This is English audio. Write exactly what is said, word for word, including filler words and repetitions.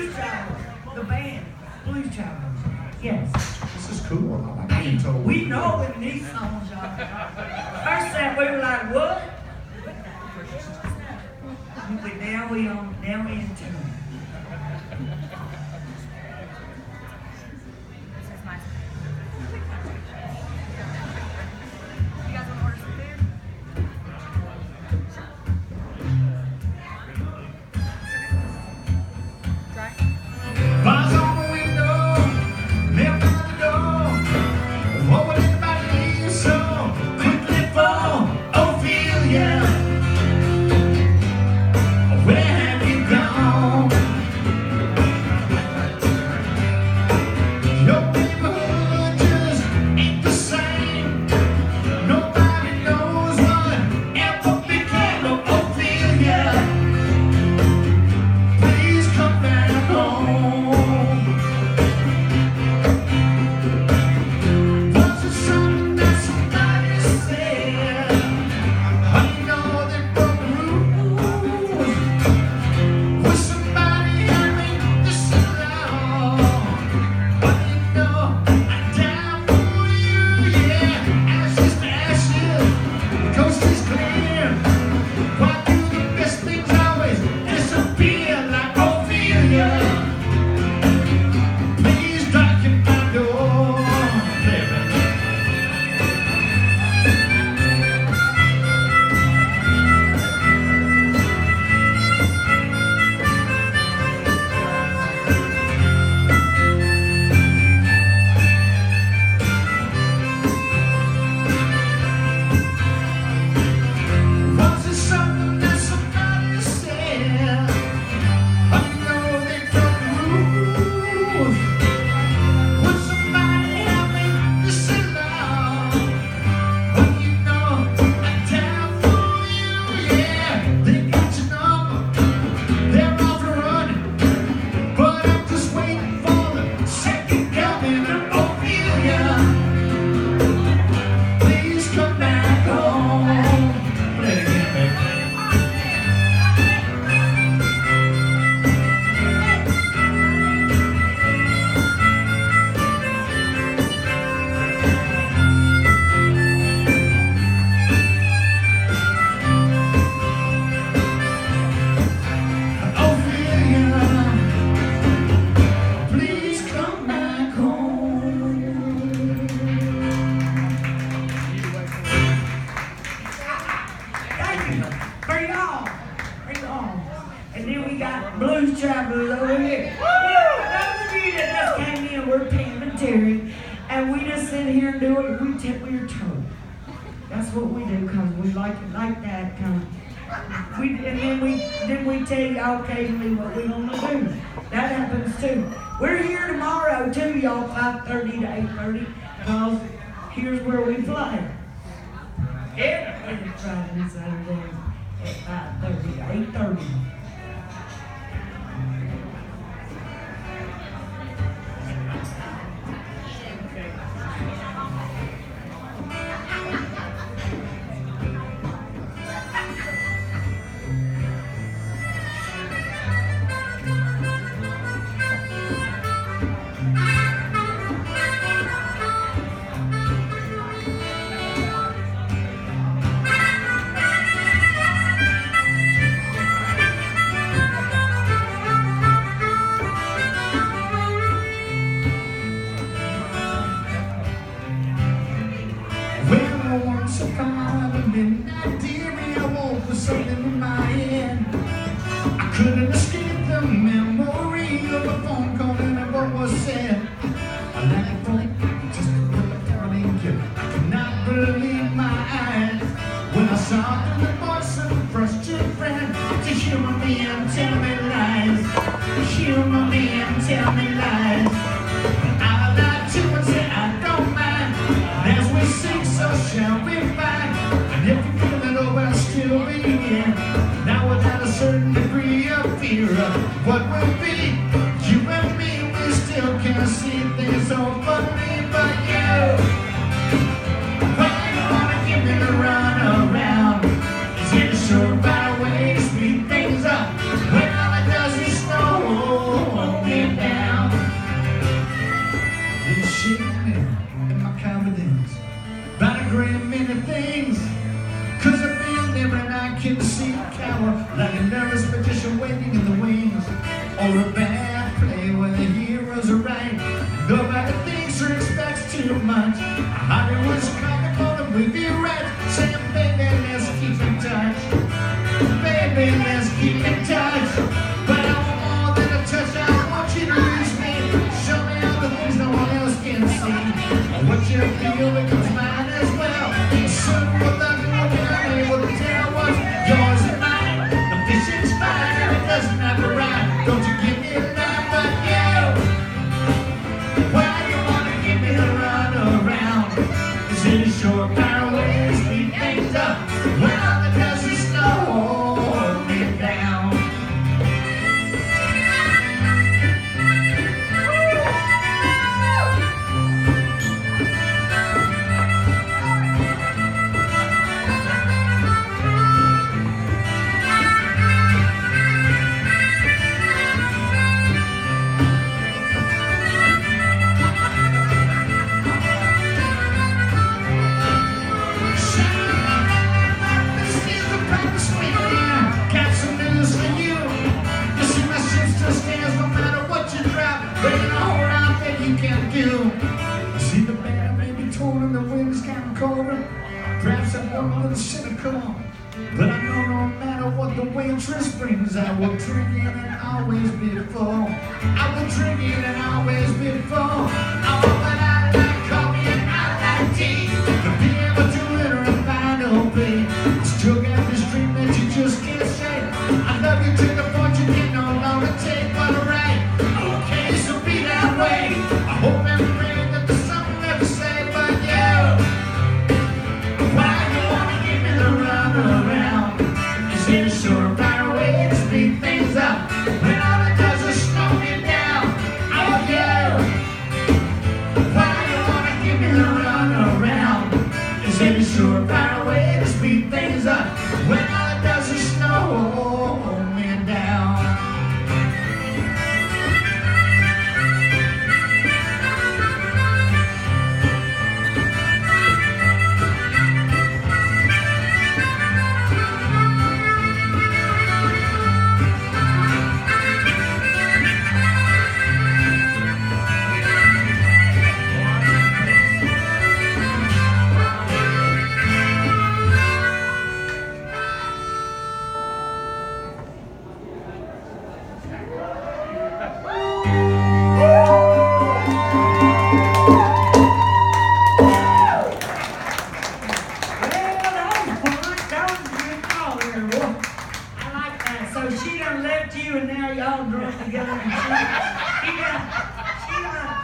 Blues Travelers. The band, Blues Travelers. Yes. This is cool. I like being told. We know in these songs, y'all. First that we were like, what? But now we on, now we in tune. Blues Travelers over here. Woo! Those of you that just came in, we're Pam and Terry, and we just sit here and do what we tip your toe. That's what we do, because we like it like that kind of. We, and then we then we tell you occasionally what we want to do. That happens too. We're here tomorrow too, y'all, five thirty to eight thirty, because here's where we play. Every Friday and Saturday at five thirty to eight thirty. Couldn't escape the memory of a phone call and what was said. A life like just a little darling kid. I could not believe my eyes when I saw through the voice of a frustrated friend to humor me and tell me lies. Humor me and tell me lies. I lied to and say I don't mind. And as we sing, so shall we find. And if you feel it over, I'll still be here. Now without a certain degree of fear of what will be, you and me, we still can't see things openly, but you, why you wanna give me the run around? Is it a sure right way to speed things up when all it does is slow go to bad, play where the heroes are right. Nobody thinks or expects too much. Hollywood's coming for the movie rights. Saying, baby, let's keep in touch. Baby, let's keep in touch. But I want more than a touch. I want you to use me. Show me all the things no one else can see. What you feel becomes mine as well. Soon without you looking, I'm able to tell what's yours and mine. The fishing's fine and it doesn't have to rhyme. Don't you give me a line but you. Why you wanna give me a run around? Is it a short power way to speed things up? When all the dust is slow me down. See the band may be torn and the wind's getting colder. Perhaps I'm a little cynical, but I know no matter what the waitress brings, I will drink it and always be full. I will drink it and always be full. I want what I like coffee and I like tea. To be able to enter a final plea. Still got this dream that you just can't shake. I love you to the point you can no longer take. But alright, okay, so be that way. I hope and pray that there's something left to say, but you, why you wanna give me the run around? Is it a surefire way to speed things up? When all it does is slow me down. Oh yeah, why you wanna give me the run around? Is it a surefire way to speed things up? When all it does is slow me down. So she done left you and now y'all drunk together and she, she done, she done